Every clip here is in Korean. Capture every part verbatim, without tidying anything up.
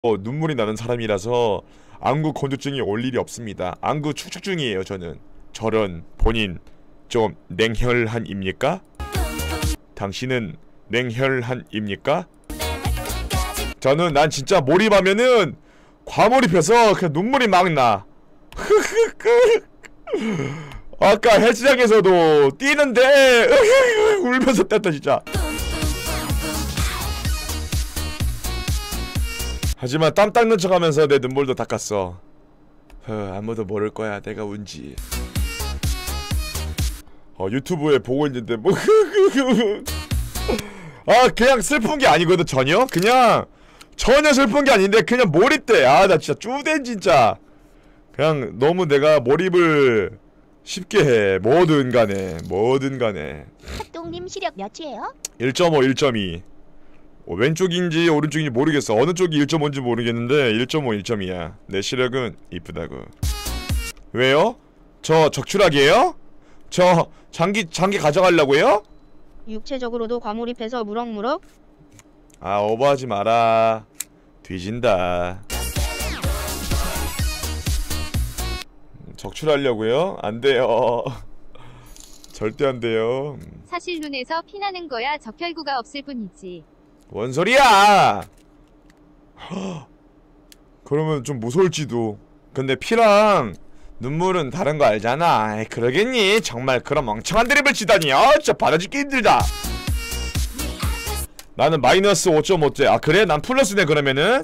어, 눈물이 나는 사람이라서 안구 건조증이 올 일이 없습니다. 안구 축축증이에요 저는. 저런 본인 좀 냉혈한입니까? 당신은 냉혈한입니까? 저는 난 진짜 몰입하면은 과몰입해서 그냥 눈물이 막 나. 아까 헬스장에서도 뛰는데 울면서 뗐다 진짜. 하지만 땀 닦는 척하면서 내 눈물도 닦았어. 허, 아무도 모를 거야 내가 운지. 어, 유튜브에 보고 있는데 뭐 아 그냥 슬픈 게 아니거든. 전혀 그냥 전혀 슬픈 게 아닌데 그냥 몰입돼. 아 나 진짜 쭈대 진짜. 그냥 너무 내가 몰입을 쉽게 해. 뭐든 간에 뭐든 간에. 똥님 시력 몇이에요? 일 점 오, 일 점 이. 어, 왼쪽인지 오른쪽인지 모르겠어. 어느 쪽이 일 점 오인지 모르겠는데 일 점 오, 일 점 이야. 내 시력은 이쁘다고. 왜요? 저 적출하기에요? 저 장기 장기 가져가려고요? 육체적으로도 과몰입해서 무럭무럭? 아 오버하지 마라. 뒤진다. 적출하려고요? 안 돼요. 절대 안 돼요. 사실 눈에서 피나는 거야 적혈구가 없을 뿐이지. 뭔 소리야! 그러면 좀 무서울지도. 근데 피랑 눈물은 다른 거 알잖아. 아이, 그러겠니? 정말 그런 멍청한 드립을 치다니. 아 진짜 받아주기 힘들다. 나는 마이너스 오 점 오째. 아 그래? 난 플러스네 그러면은.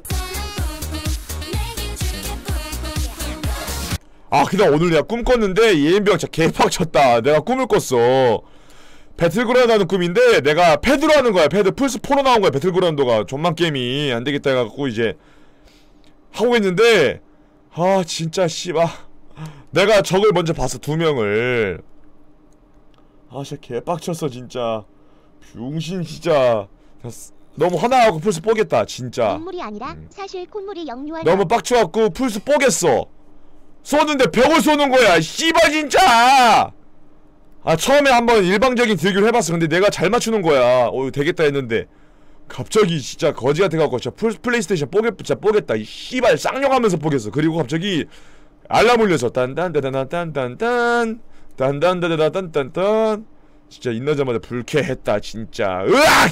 아 근데 오늘 내가 꿈 꿨는데 이엠비가 진짜 개빡쳤다. 내가 꿈을 꿨어. 배틀그라운드 하는 꿈인데 내가 패드로 하는 거야. 패드 플스 포로 나온 거야. 배틀그라운드가 존만 게임이 안 되겠다 해갖고 이제 하고 있는데 아 진짜 씨발 내가 적을 먼저 봤어. 두 명을. 아 진짜 개빡쳤어 진짜. 병신 진짜. 너무 화나갖고 플스 뽀겠다 진짜. 눈물이 아니라 음. 사실 콧물이 역류한. 너무 빡쳐갖고 플스 뽀겠어. 쏘는데 벽을 쏘는 거야 씨발 진짜. 아 처음에 한번 일방적인 딜교를 해봤어. 근데 내가 잘 맞추는 거야. 어 되겠다 했는데 갑자기 진짜 거지 같아갖고 진짜 플, 플레이스테이션 뽀개, 진짜 뽀겠다 이 씨발 쌍욕하면서 뽀겠어. 그리고 갑자기 알람 울려서 딴딴따다단딴딴딴 딴딴따다단딴딴 진짜 인나자마자 불쾌했다 진짜. 으악!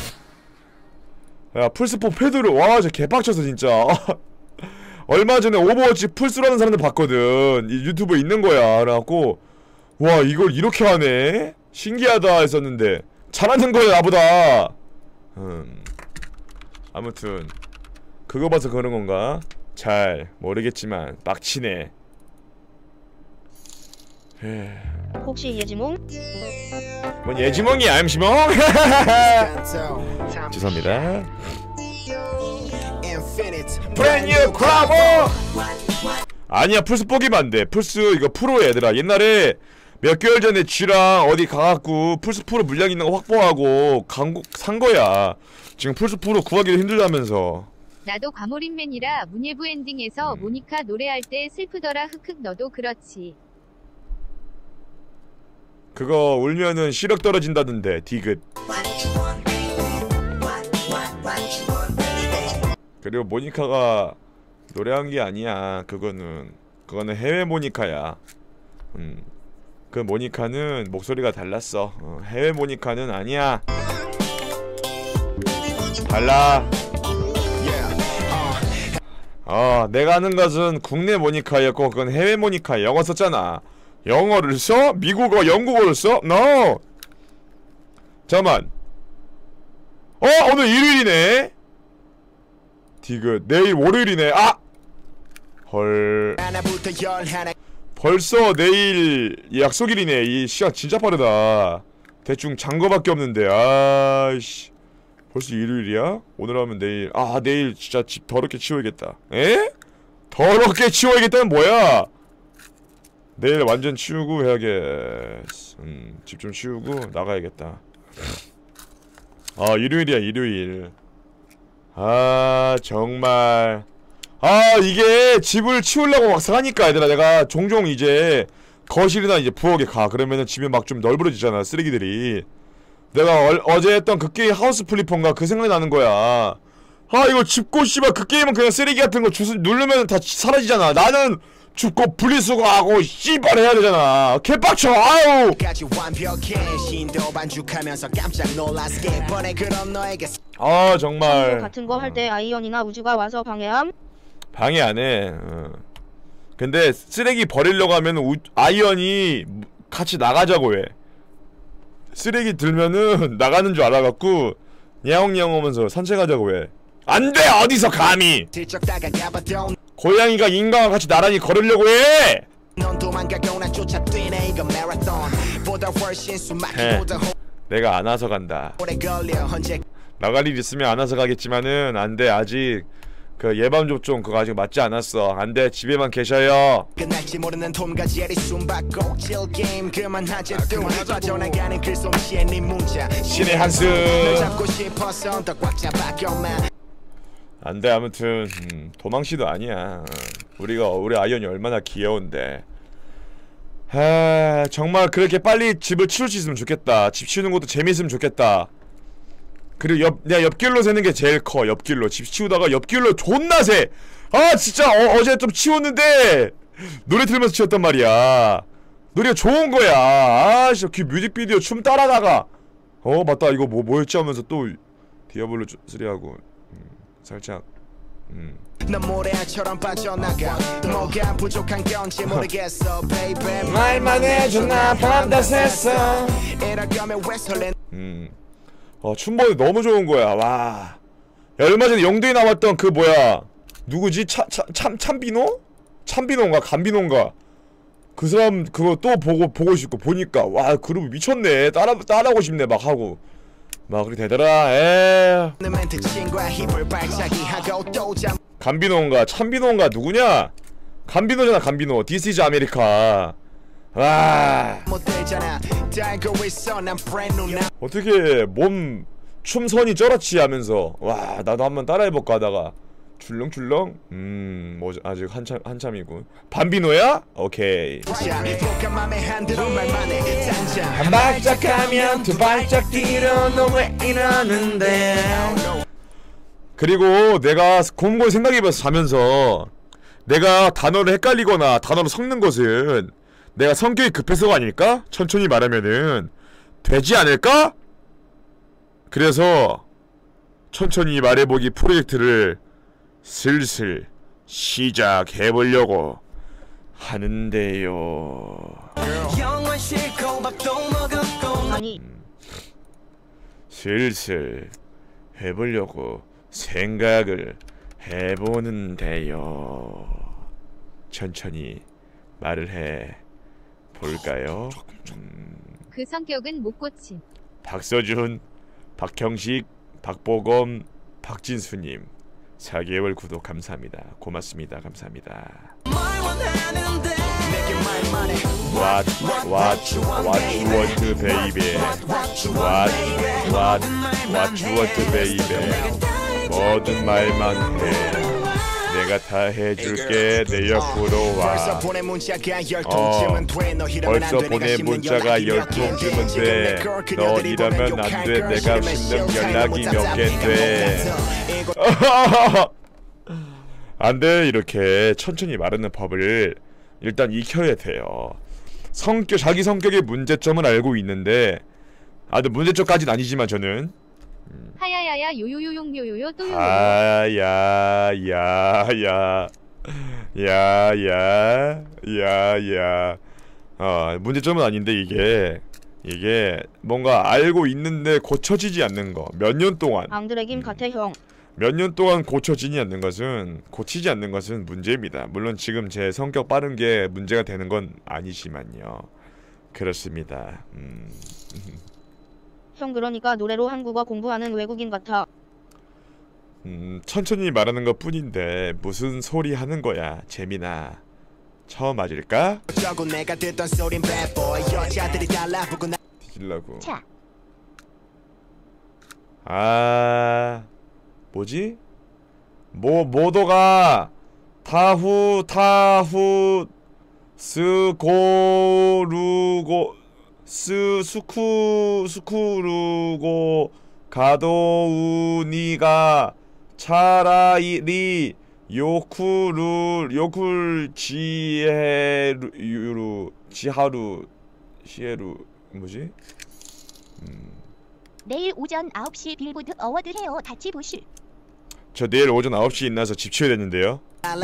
야 플스포 패드로 와 진짜 개빡쳐서 진짜. 얼마 전에 오버워치 플스로 하는 사람들 봤거든. 이 유튜브에 있는 거야. 그래갖고 와 이걸 이렇게 하네? 신기하다 했었는데 잘하는 거야 나보다. 음 아무튼 그거 봐서 그런 건가? 잘 모르겠지만 빡치네. 혹시 예지몽? 뭔 예지몽이야 엠시몽? 죄송합니다. 브랜뉴 크라보! 아니야 플스 포기면 안돼. 플스 이거 프로야 얘들아. 옛날에 몇 개월 전에 쥐랑 어디 가갖고 플스 프로 물량 있는 거 확보하고 간거 산 지금 플스 프로 구하기도 힘들다면서. 나도 과몰입맨이라 문예부 엔딩에서 음. 모니카 노래할 때 슬프더라 흑흑 너도 그렇지. 그거 울면은 시력 떨어진다던데 디귿. 그리고 모니카가 노래한 게 아니야. 그거는 그거는 해외 모니카야. 음. 그 모니카는 목소리가 달랐어. 어, 해외 모니카는 아니야. 달라. 어, 내가 하는 것은 국내 모니카였고 그건 해외 모니카. 영어 썼잖아. 영어를 써? 미국어, 영국어를 써? No. 잠깐만. 어, 오늘 일요일이네. 디귿. 내일 월요일이네. 아! 헐. 벌써 내일 약속일이네. 이 시간 진짜 빠르다. 대충 잔 거밖에 없는데. 아이씨. 벌써 일요일이야? 오늘 하면 내일. 아 내일 진짜 집 더럽게 치워야겠다. 에? 더럽게 치워야겠다는 뭐야? 내일 완전 치우고 해야겠어. 음, 집 좀 치우고 나가야겠다. 아 일요일이야 일요일. 아 정말 아 이게 집을 치우려고 막상 하니까 얘들아 내가 종종 이제 거실이나 이제 부엌에 가. 그러면은 집이 막 좀 널브러지잖아 쓰레기들이. 내가 얼, 어제 했던 그 게임 하우스 플리폰가 그 생각이 나는 거야. 아 이거 짚고 씨발 그 게임은 그냥 쓰레기 같은 거 주스 누르면 다 사라지잖아. 나는 짚고 분리수거하고 씨발 해야 되잖아. 개빡쳐. 아유. 아 창조 정말 같은 거 할 때 아이언이나 우주가 와서 방해함. 방해 안 해. 어. 근데 쓰레기 버리려고 하면 우, 아이언이 같이 나가자고 해. 쓰레기 들면은 나가는 줄 알아갖고 야옹야옹 하면서 산책하자고 해. 안돼! 어디서 감히! 고양이가 인간과 같이 나란히 걸으려고 해! 해. 내가 안 와서 간다. 나갈 일 있으면 안 와서 가겠지만은 안돼. 아직 그 예방접종 그거 아직 맞지 않았어. 안돼. 집에만 계셔요. 신의 한숨. 안돼. 아무튼 음, 도망치도 아니야. 우리가 우리 아이언이 얼마나 귀여운데. 아 정말 그렇게 빨리 집을 치울 수 있으면 좋겠다. 집 치우는 것도 재밌으면 좋겠다. 그리고 옆 내가 옆길로 새는 게 제일 커. 옆길로 집 치우다가 옆길로 존나 새. 아 진짜 어, 어제 좀 치웠는데 노래 틀면서 치웠단 말이야. 노래가 좋은 거야. 아씨 그 뮤직비디오 춤 따라다가 어 맞다 이거 뭐 뭐였지 하면서 또 디아블로 쓰리 하고 음, 살짝 음. 말만 해줘 나 밤다 샜어. 음. 어 춤버이 너무 좋은 거야. 와. 야 얼마 전에 영도에 나왔던 그 뭐야 누구지? 차, 차, 참, 참비노? 참비노인가? 감비노인가? 그 사람 그거 또 보고 보고 싶고 보니까 와 그룹 미쳤네. 따라 따라하고 싶네 막 하고 막 그렇게 되더라. 에. 감비노인가? 참비노인가? 누구냐? 감비노잖아 감비노. This is America. 와. 어떻게 몸 춤선이 쩔었지 하면서 와 나도 한번 따라해볼까 하다가 출렁출렁 음 뭐 아직 한참 한참이고. 밤비노야? 오케이. 한 발짝 가면 두 발짝 뒤로 너 왜 이러는데. 그리고 내가 곰곰이 생각해봐서 자면서 내가 단어를 헷갈리거나 단어를 섞는 것은 내가 성격이 급해서가 아닐까? 천천히 말하면은 되지 않을까? 그래서 천천히 말해보기 프로젝트를 슬슬 시작해보려고 하는데요. 아니 음, 슬슬 해보려고 생각을 해보는데요. 천천히 말을 해 볼까요? 음, 그 성격은 못 고침. 박서준, 박형식, 박보검, 박진수님 사 개월 구독 감사합니다. 고맙습니다. 감사합니다. What, what, what you want, baby? What, what, what you want, baby? 모든 말만 해. 내가 다 해줄게. 내 옆으로 와. 어, 벌써 보낸 문자가 열 통쯤은 돼. 너 이러면 안 돼. 내가 신는 연락이 몇 갠데. 안 돼. 이렇게 천천히 말하는 법을 일단 익혀야 돼요. 성격, 자기 성격의 문제점은 알고 있는데 아, 근데 문제점까지는 아니지만 저는 하야야야 요요요용 요요요 또 요요. 아야야야야 야야 야야 어 문제점은 아닌데 이게 이게 뭔가 알고 있는데 고쳐지지 않는 거. 몇 년 동안 앙드레김 같아 형. 몇 년 동안 고쳐지지 않는 것은 고치지 않는 것은 문제입니다. 물론 지금 제 성격 빠른 게 문제가 되는 건 아니지만요. 그렇습니다. 음. 형 그러니까 노래로 한국어 공부하는 외국인 같아. 음, 천천히 말하는 것 뿐인데 무슨 소리 하는 거야, 재민아. 처음 맞을까? 뒤질라고. 차. 아, 뭐지? 뭐 모도가 타후 타후 스고루고 스 수쿠 수쿠루고 가도우니가 차라리 요쿠루 요쿨 지헤루 지하루 시에루 뭐지? 음. 내일 오전 아홉 시 빌보드 어워드 해요. 같이 보실. 저 내일 오전 아홉 시 인나서 집 치워야 됐는데요.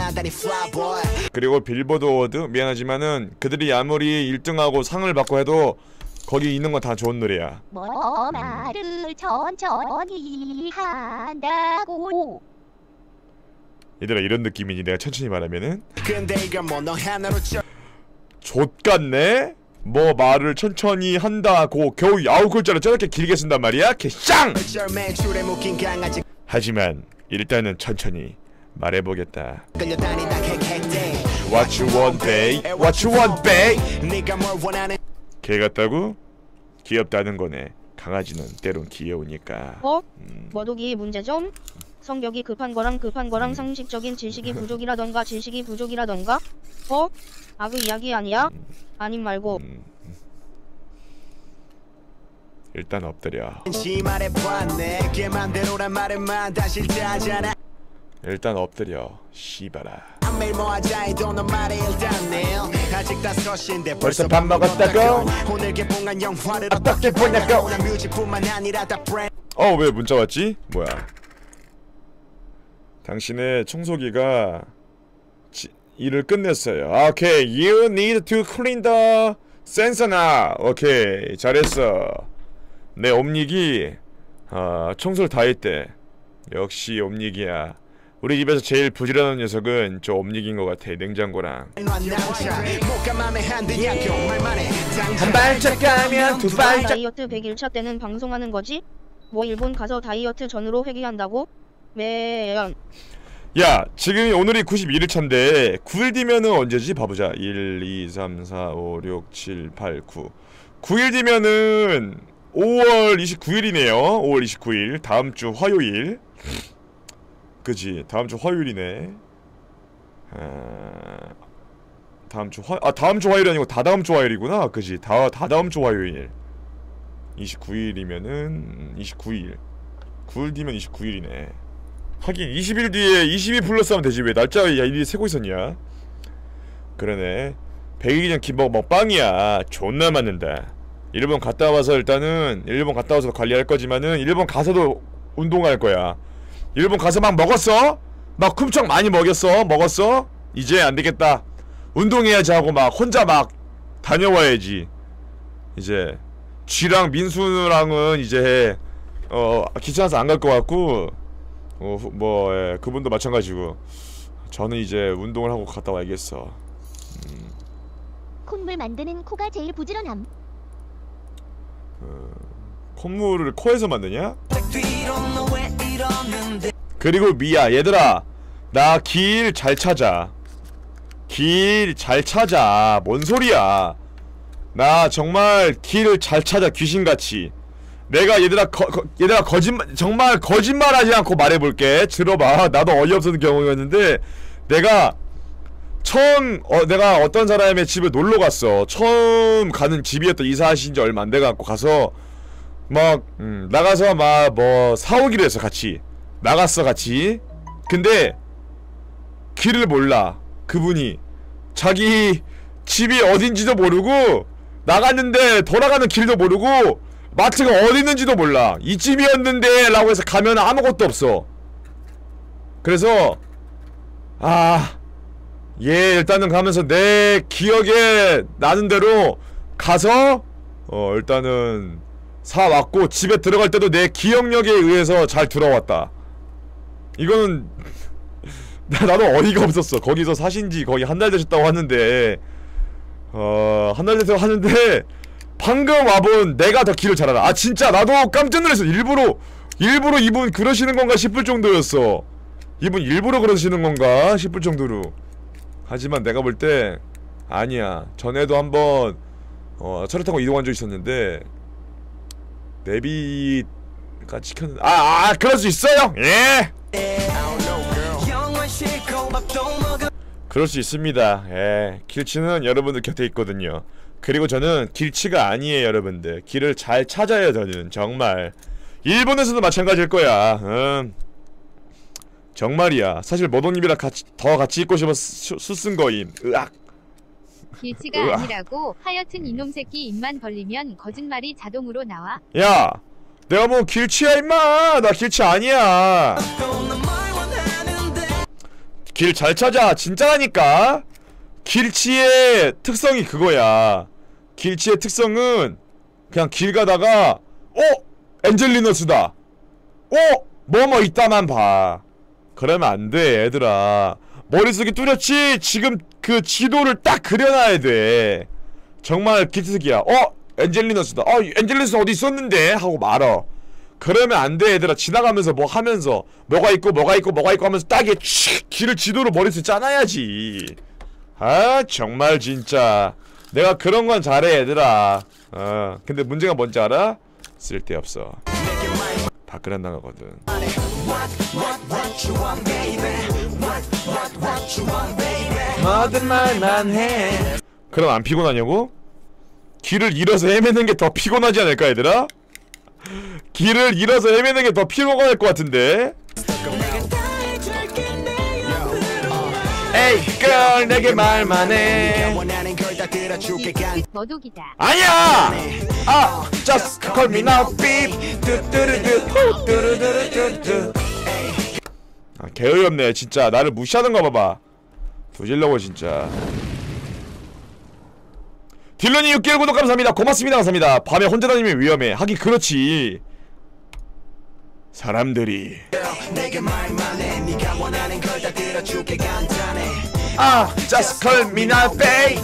그리고 빌보드 어워드 미안하지만은 그들이 아무리 일 등하고 상을 받고 해도 거기 있는 건 다 좋은 노래야. 뭐 말을 천천히 한다고. 얘들아 이런 느낌이지 내가 천천히 말하면은. 좆같네? 뭐 말을 천천히 한다고 겨우 아홉 글자를 저렇게 길게 쓴단 말이야? 개쌍! 하지만 일단은 천천히 말해보겠다. What you want, babe? What you want, babe? 개 같다고? 귀엽다는 거네. 강아지는 때론 귀여우니까. 어? 음. 머독이 문제점? 성격이 급한 거랑 급한 거랑 상식적인 지식이 부족이라던가 지식이 부족이라던가? 어? 아그 이야기 아니야? 아님 말고. 음. 일단 엎드려. 일단 엎드려. 씨발아. 벌써 밥 먹었다고? 어떻게 보냐고? 어, 왜 문자 왔지? 뭐야? 당신의 청소기가 지, 일을 끝냈어요. 오케이, you need to clean the sensor now. 오케이, 잘했어. 내 옴닉이 어, 청소를 다 했대. 역시 옴닉이야. 우리 집에서 제일 부지런한 녀석은 저 옴닉인 것 같아. 냉장고랑. 한 발짝 가면 두 발짝. 다이어트 백 일 차 때는 방송하는 거지? 뭐 일본 가서 다이어트 전으로 회귀한다고? 매연. 야, 지금이 오늘이 구십일 일 차인데 구 일 뒤면은 언제지? 봐보자. 일, 이, 삼, 사, 오, 육, 칠, 팔, 구. 구 일 뒤면은 오월 이십구 일이네요. 오월 이십구 일. 다음 주 화요일. 그지? 다음 주 화요일이네. 아... 다음 주 화... 아, 다음 주 화요일이 아니고 다다음 주 화요일이구나. 그지? 다, 다다음 주 화요일. 이십구 일이면은 이십구 일. 구 일 뒤면 이십구 일이네. 하긴 이십 일 뒤에 이십 일 플러스 하면 되지. 왜 날짜가 일일이 세고 있었냐? 그러네. 백 일이면 김밥 먹방이야. 존나 맞는다. 일본 갔다 와서 일단은 일본 갔다 와서 관리할 거지만은 일본 가서도 운동할 거야. 일본 가서 막 먹었어? 막 쿰쩍 많이 먹였어? 먹었어? 이제 안 되겠다. 운동해야지 하고 막 혼자 막 다녀와야지. 이제 쥐랑 민수랑은 이제 어 귀찮아서 안 갈 것 같고 어 뭐 예, 그분도 마찬가지고 저는 이제 운동을 하고 갔다 와야겠어. 음. 콧물 만드는 코가 제일 부지런함. 어, 콧물을 코에서 만드냐? 그리고 미야 얘들아 나 길 잘 찾아. 길 잘 찾아. 뭔 소리야. 나 정말 길을 잘 찾아. 귀신같이. 내가 얘들아 거, 거, 얘들아 거짓말 정말 거짓말하지 않고 말해볼게. 들어봐. 나도 어이없었던 경우였는데 내가 처음 어, 내가 어떤 사람의 집에 놀러갔어. 처음 가는 집이었던. 이사하신지 얼마 안 돼갖고 가서 막 음, 나가서 막 뭐 사오기로 했어. 같이 나갔어 같이. 근데 길을 몰라. 그분이 자기 집이 어딘지도 모르고 나갔는데 돌아가는 길도 모르고 마트가 어디 있는지도 몰라. 이쯤이었는데 라고 해서 가면 아무것도 없어. 그래서 아 예 일단은 가면서 내 기억에 나는 대로 가서 어 일단은 사왔고 집에 들어갈 때도 내 기억력에 의해서 잘 들어왔다. 이거는 나도 어이가 없었어. 거기서 사신지 거의 한 달 되셨다고 하는데 어 한 달 돼서 하는데 방금 와본 내가 더 길을 잘 알아. 아 진짜 나도 깜짝 놀랐어. 일부러 일부러 이분 그러시는 건가 싶을 정도였어. 이분 일부러 그러시는 건가 싶을 정도로. 하지만 내가 볼 때 아니야. 전에도 한번 어 차를 타고 이동한 적 있었는데 내비가 찍혔는데 아, 아 그럴 수 있어요. 예. 그럴 수 있습니다. 예. 길치는 여러분들 곁에 있거든요. 그리고 저는 길치가 아니에요 여러분들. 길을 잘 찾아요 저는. 정말 일본에서도 마찬가지일 거야. 음. 정말이야. 사실 머동님이랑 같이 더 같이 있고 싶어 수쓴 거임. 으악. 길치가 으악. 아니라고. 하여튼 이놈 새끼 입만 벌리면 거짓말이 자동으로 나와. 야, 내가 뭐 길치야 임마. 나 길치 아니야. 길 잘 찾아. 진짜라니까. 길치의 특성이 그거야. 길치의 특성은 그냥 길 가다가 어? 엔젤리너스다. 어? 뭐뭐 있다만 봐. 그러면 안 돼, 얘들아. 머릿속이 뚜렷이 지금 그 지도를 딱 그려놔야 돼. 정말 기특이야. 어? 엔젤리너스다. 어? 엔젤리너스 어디 있었는데? 하고 말어. 그러면 안 돼, 얘들아. 지나가면서 뭐 하면서 뭐가 있고 뭐가 있고 뭐가 있고 하면서 딱 길을 지도를 머릿속에 짜놔야지. 아, 정말 진짜 내가 그런 건 잘해, 얘들아. 어, 근데 문제가 뭔지 알아? 쓸데없어. 밖을 안 나가거든. 뭐든 말만 해. 그럼 안 피곤하냐고? 길을 잃어서 헤매는 게 더 피곤하지 않을까, 얘들아? 길을 잃어서 헤매는 게 더 피곤할 것 같은데? 에이, girl, 내게 말만 해. 머독이다. 아니야! 아, just call me now, beep. 뚜뚜루뚜, 뚜루뚜루뚜뚜. 아, 개어이없네, 진짜. 나를 무시하는 거 봐봐. 조질러고, 진짜. 딜런이 육 개월 구독 감사합니다. 고맙습니다. 감사합니다. 밤에 혼자 다니면 위험해. 하긴 그렇지. 사람들이 아, just call me now, babe.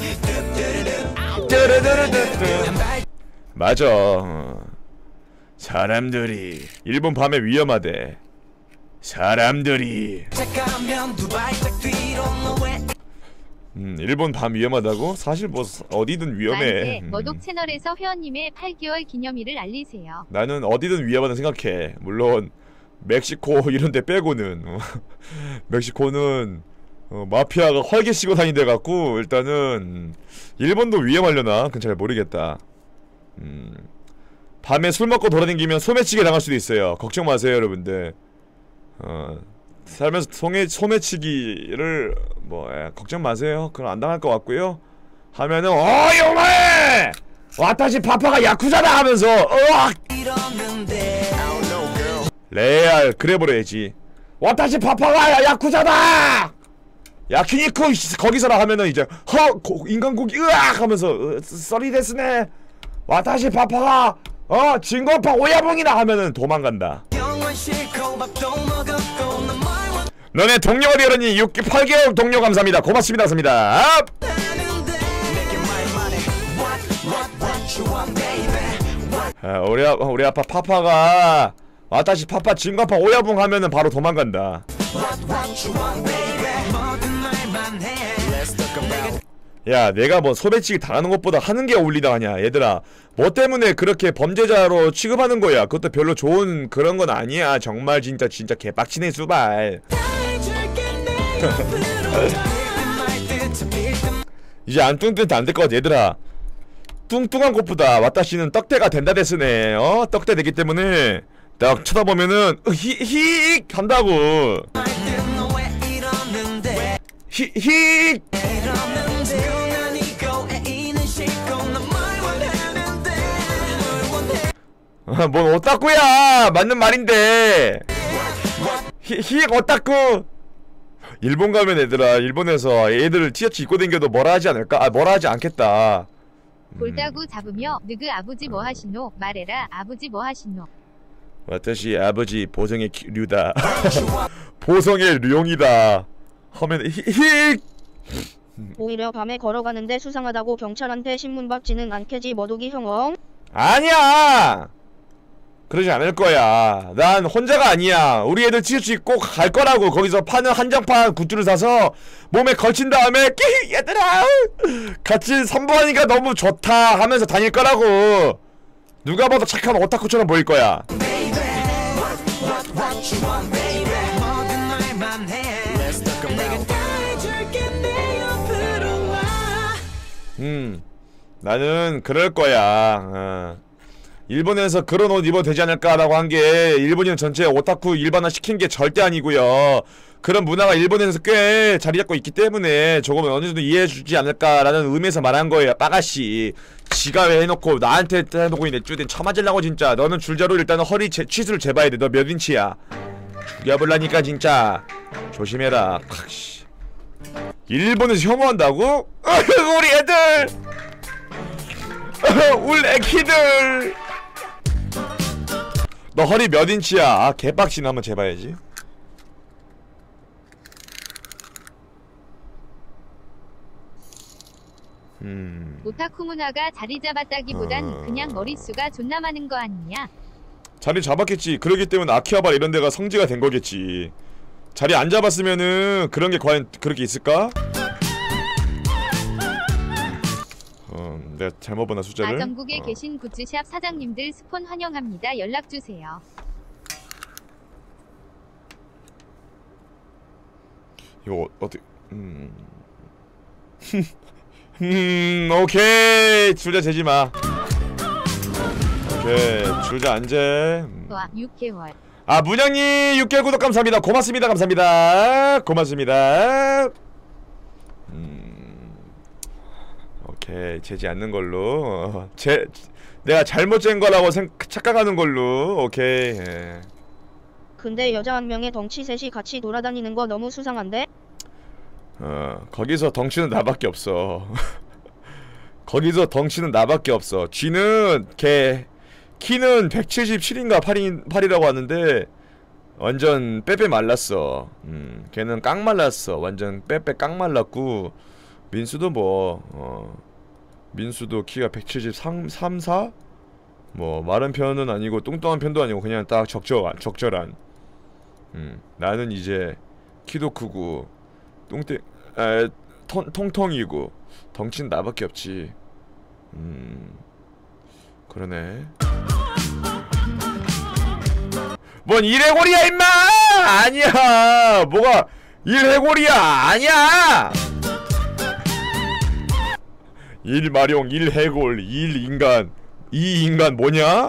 맞아. 어. 사람들이 일본 밤에 위험하대. 사람들이 음, 일본 밤 위험하다고? 사실 뭐 어디든 위험해. 음. 머독 채널에서 회원님의 팔 개월 기념일을 알리세요. 나는 어디든 위험하다 생각해. 물론 멕시코 이런 데 빼고는 어. 멕시코는 어, 마피아가 활개 씌고 다니는 데 같고 일단은 일본도 위험하려나? 그건 잘 모르겠다. 음, 밤에 술 먹고 돌아다니면 소매치기 당할 수도 있어요. 걱정 마세요, 여러분들. 어, 살면서 소매, 소매치기를 뭐 예, 걱정 마세요. 그건 안 당할 것 같고요. 하면은 어이 오마에! 와타시 파파가 야쿠자다 하면서 으악! 레알 그래버려야지. 와타시 파파가 야쿠자다! 야키니쿠 거기서라 하면은 이제 허! 고, 인간고기 으악! 하면서 으, 썰이 됐으네. 와타시 파파가 어! 진거파 오야봉이다 하면은 도망간다. 너네 동료 어디 그러니? 육, 팔 개월 동료 감사합니다. 고맙습니다. 감사합니다. 아, 우리, 아, 우리 아빠 파파가 와타시 파파 진거파 오야봉 하면은 바로 도망간다. 야, 내가 뭐 소매치기 당하는 것보다 하는 게 어울리다 하냐. 얘들아, 뭐 때문에 그렇게 범죄자로 취급하는 거야. 그것도 별로 좋은 그런 건 아니야. 정말 진짜 진짜 개빡치네 수발. 이제 안 뚱뚱 안 될 것 같아. 얘들아, 뚱뚱한 것보다 와타시는 떡대가 된다 됐으네. 어? 떡대 되기 때문에 딱 쳐다보면은 히히 한다고. 히히. 아, 뭔 오타쿠야! 맞는 말인데. 히, 히 오타쿠. 일본 가면 얘들아, 일본에서 애들을 티셔츠 입고 댕겨도 뭐라 하지 않을까? 아, 뭐라 하지 않겠다. 음. 볼따구 잡으며 느그 아버지 뭐 하시노? 말해라 아버지 뭐 하시노? 와타시 아버지 보성의 류다. 보성의 룡이다 하면 히히. 오히려 밤에 걸어가는데 수상하다고 경찰한테 신문 박지는 않겠지 머독이 형엉? 아니야! 그러지 않을 거야. 난 혼자가 아니야. 우리 애들 티셔츠 입고 갈 거라고. 거기서 파는 한정판 굿즈를 사서 몸에 걸친 다음에 끼 얘들아 같이 선보하니까 너무 좋다 하면서 다닐 거라고. 누가 봐도 착한 오타쿠처럼 보일 거야. 음, 나는 그럴 거야. 어. 일본에서 그런 옷 입어도 되지 않을까라고 한 게 일본인 전체 오타쿠 일반화 시킨 게 절대 아니고요. 그런 문화가 일본에서 꽤 자리 잡고 있기 때문에 조금은 어느 정도 이해해주지 않을까라는 의미에서 말한 거예요. 빠가씨 지가 왜 해놓고 나한테 해놓고 있네. 쭈딘 처맞으려고 진짜. 너는 줄자로 일단은 허리 제, 치수를 재봐야 돼. 너 몇 인치야? 죽여볼라니까 진짜 조심해라. 씨. 일본에서 혐오한다고? 우리 애들 우리 애기들. 너 허리 몇 인치야? 아 개빡치네. 한번 재봐야지. 음. 오타쿠 문화가 자리 잡았다기보단 어... 그냥 머릿수가 존나 많은 거 아니냐? 자리 잡았겠지. 그러기 때문에 아키하바라 이런 데가 성지가 된 거겠지. 자리 안 잡았으면은 그런 게 과연 그렇게 있을까? 어, 내가 잘못 보나 숫자를? 아 전국에 어. 계신 굿즈샵 사장님들 스폰 환영합니다. 연락 주세요. 이거 어떻게? 음. 음, 오케이. 줄자 재지 마. 오케이. 줄자 안 재. 음. 와 육 개월. 아, 문양님 육 개월 구독 감사합니다. 고맙습니다. 감사합니다. 고맙습니다. 음. 오케이. 재지 않는 걸로. 제 내가 잘못 잰 거라고 생, 착각하는 걸로. 오케이. 예. 근데 여자 한 명의 덩치 셋이 같이 돌아다니는 거 너무 수상한데? 어, 거기서 덩치는 나밖에 없어. 거기서 덩치는 나밖에 없어. 쥐는 걔 키는 백칠십칠인가 팔인, 팔이라고 하는데 완전 빼빼 말랐어. 음, 걔는 깡 말랐어. 완전 빼빼 깡 말랐고 민수도 뭐 어, 민수도 키가 백칠십삼, 사? 뭐 마른 편은 아니고 뚱뚱한 편도 아니고 그냥 딱 적절한 적절한. 음, 나는 이제 키도 크고 똥땡 에 통, 통통이고 덩치는 나밖에 없지. 음 그러네. 뭔 일해골이야 임마! 아니야. 뭐가 일해골이야. 아니야. 일마룡, 일해골, 일인간, 이인간 뭐냐?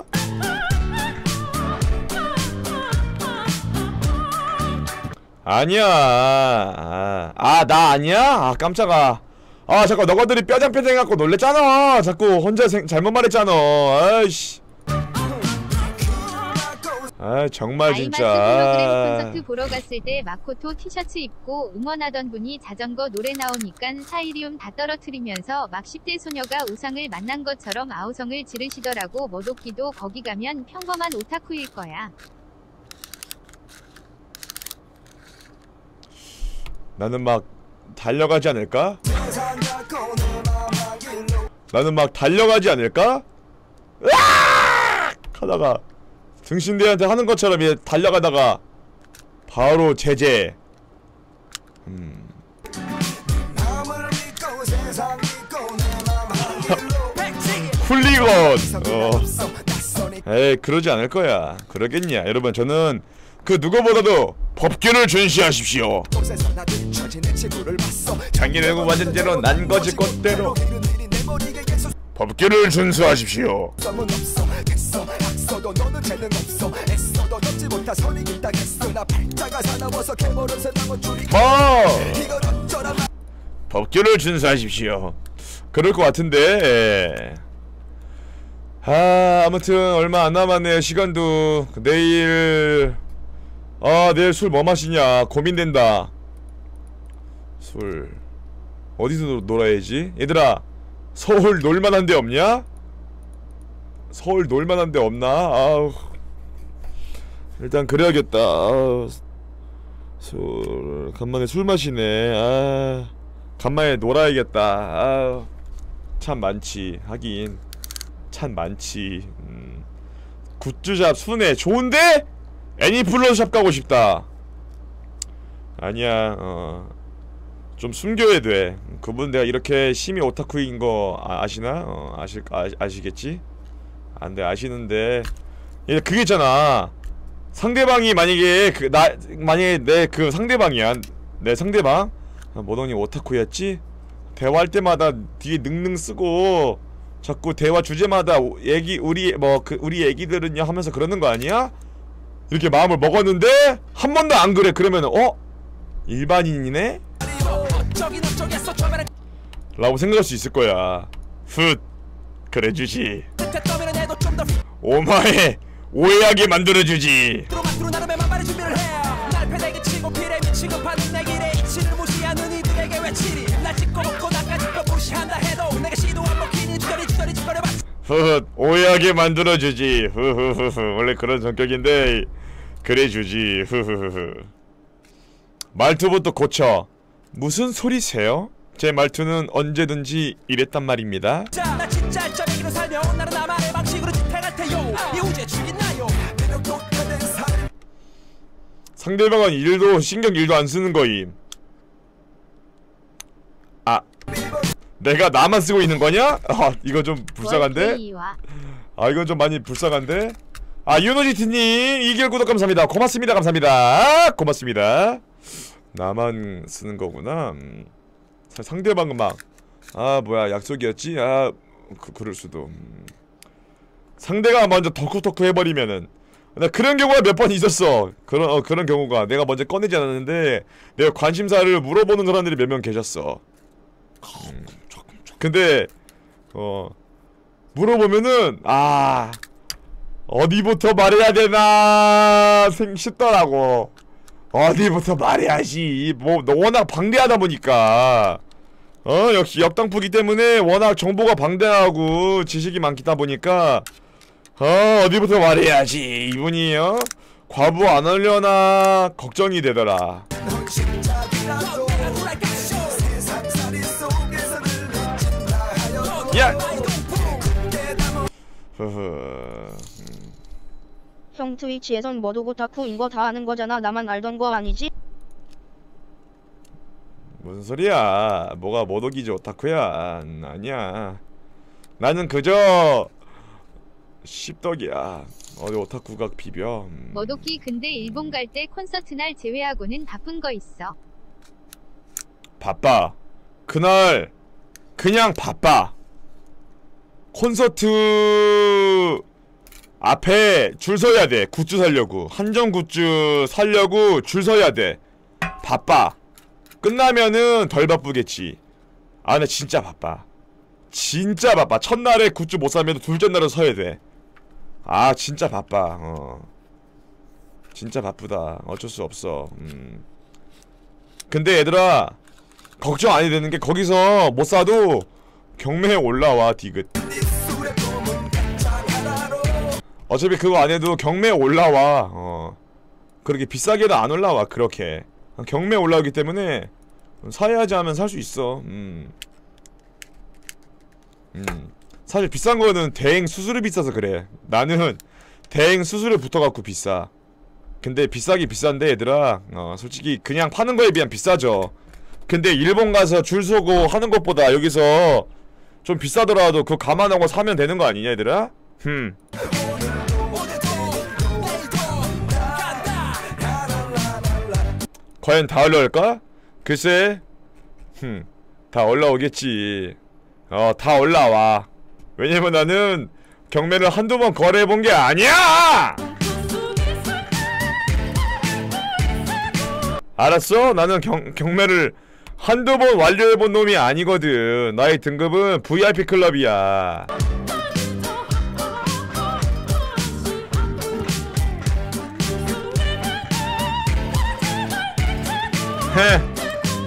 아니야. 아, 아, 나 아니야? 아, 깜짝아. 아, 잠깐, 너가들이 뼈장뼈장 해갖고 놀랬잖아. 자꾸 혼자 생, 잘못 말했잖아. 아이씨. 아, 정말 진짜. 아이마트 홀로그램 콘서트 보러 갔을 때 마코토 티셔츠 입고 응원하던 분이 자전거 노래 나오니깐 사이리움 다 떨어뜨리면서 막 십 대 소녀가 우상을 만난 것처럼 아우성을 지르시더라고. 모도끼도 거기 가면 평범한 오타쿠일 거야. 나는 막 달려가지 않을까? 나는 막 달려가지 않을까? 으악! 하다가 등신대한테 하는 것처럼 얘 달려가다가 바로 제재. 음. 훌리건. 어. 에이, 그러지 않을 거야. 그러겠냐? 여러분, 저는 그 누구보다도 법규를 준시하십시오. 장인의고 맞은 대로 난 거지 꽃대로 법규를 준수하십시오. 뭐 법규를 준수하십시오. 그럴 것 같은데. 아, 아무튼 얼마 안 남았네요. 시간도. 내일 아, 내일 술 뭐 마시냐 고민된다. 술 어디서 놀아야지? 얘들아, 서울 놀만한 데 없냐? 서울 놀만한 데 없나? 아우, 일단 그래야겠다. 아우, 술 간만에 술 마시네. 아, 간만에 놀아야겠다. 아우, 참 많지. 하긴 참 많지. 음. 굿즈샵 순회 좋은데? 애니플러샵 가고 싶다. 아니야. 어, 좀 숨겨야 돼. 그분 내가 이렇게 심히 오타쿠인 거 아, 아시나? 어, 아실 아, 아시겠지? 안돼, 아시는데. 예, 그게 있잖아. 상대방이 만약에 그 나 만약에 내 그 상대방이야. 내 상대방 모동님 오타쿠였지? 대화할 때마다 뒤에 능능 쓰고 자꾸 대화 주제마다 얘기 우리 뭐 그 우리 애기들은요 하면서 그러는 거 아니야? 이렇게 마음을 먹었는데 한 번도 안 그래. 그러면은 어? 일반인이네? 라고 생각할 수 있을 거야. 훗 그래주지. 오마에 오해하게 만들어주지. 훗 오해하게 만들어주지. 흐흐흐흐 원래 그런 성격인데 그래주지. 흐흐흐흐 말투부터 고쳐. 무슨 소리세요? 제 말투는 언제든지 이랬단 말입니다. 상대방은 일도 신경 일도 안 쓰는 거임. 아 내가 나만 쓰고 있는 거냐? 아 이거 좀 불쌍한데? 아 이건 좀 많이 불쌍한데? 아 유노지트님 이 개월 구독 감사합니다. 고맙습니다. 감사합니다. 고맙습니다. 나만 쓰는 거구나. 음. 상대방은 막 아 뭐야 약속이었지? 아 그, 그럴 수도. 음. 상대가 먼저 덕후덕후 해버리면은 나 그런 경우가 몇 번 있었어. 그런 어, 그런 경우가 내가 먼저 꺼내지 않았는데 내가 관심사를 물어보는 사람들이 몇 명 계셨어. 음. 근데 어 물어보면은 아 어디부터 말해야 되나 생 싶더라고. 어디부터 말해야지. 뭐 워낙 방대하다 보니까 어 역시 역당푸기 때문에 워낙 정보가 방대하고 지식이 많다 보니까 어 어디부터 말해야지. 이분이요 과부 안 하려나 걱정이 되더라. 야! 흐흐. 형 트위치에선 머독 오타쿠인 거 다 아는 거잖아. 나만 알던 거 아니지? 무슨 소리야. 뭐가 머독이지 오타쿠야. 음, 아니야. 나는 그저 씹덕이야. 어디 오타쿠가 비벼. 음. 머독기 근데 일본 갈 때 콘서트 날 제외하고는 바쁜 거 있어? 바빠. 그날 그냥 바빠. 콘서트 앞에 줄 서야 돼. 굿즈 사려고. 한정 굿즈 사려고 줄 서야 돼. 바빠. 끝나면은 덜 바쁘겠지. 아 근데 진짜 바빠. 진짜 바빠. 첫날에 굿즈 못 사면 둘째 날에 서야 돼. 아 진짜 바빠. 어 진짜 바쁘다. 어쩔 수 없어. 음. 근데 얘들아 걱정 안 해도 되는 게 거기서 못 사도 경매에 올라와. 디귿. 어차피 그거 안 해도 경매에 올라와. 어 그렇게 비싸게도 안 올라와. 그렇게 경매에 올라오기 때문에 사야지 하면 살 수 있어. 음. 음. 사실 비싼 거는 대행 수수료 비싸서 그래. 나는 대행 수수료 붙어갖고 비싸. 근데 비싸기 비싼데 얘들아 어 솔직히 그냥 파는 거에 비하면 비싸죠. 근데 일본 가서 줄 서고 하는 것보다 여기서 좀 비싸더라도 그거 감안하고 사면 되는 거 아니냐 얘들아? 흠. 과연 다 올라올까? 글쎄 흠. 다 올라오겠지. 어 다 올라와. 왜냐면 나는 경매를 한두 번 거래해본 게 아니야! 알았어? 나는 경, 경매를 한두 번 완료해본 놈이 아니거든. 나의 등급은 브이아이피 클럽이야. 헤.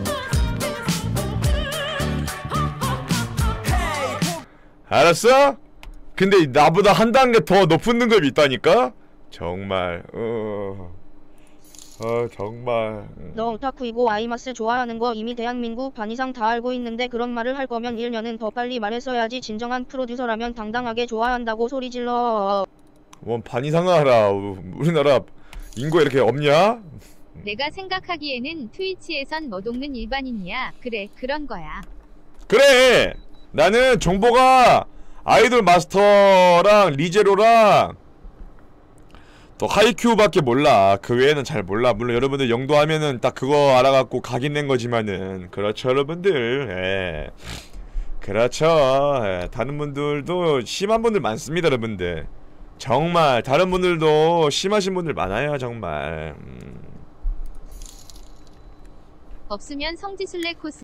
알았어? 근데 나보다 한 단계 더 높은 등급이 있다니까? 정말 어... 어 정말 너 오타쿠이고 아이마스 좋아하는 거 이미 대한민국 반 이상 다 알고 있는데 그런 말을 할 거면 일 년은 더 빨리 말했어야지. 진정한 프로듀서라면 당당하게 좋아한다고 소리 질러. 뭔 반 이상 알아. 우리나라 인구가 이렇게 없냐? 내가 생각하기에는 트위치에선 머독는 일반인이야. 그래 그런 거야. 그래! 나는 정보가 아이돌 마스터랑 리제로랑 또 하이큐밖에 몰라. 그 외에는 잘 몰라. 물론 여러분들 영도 하면은 딱 그거 알아갖고 각인 낸 거지만은. 그렇죠 여러분들. 예. 그렇죠. 예. 다른 분들도 심한 분들 많습니다 여러분들. 정말 다른 분들도 심하신 분들 많아요 정말. 음. 없으면 성지순례 코스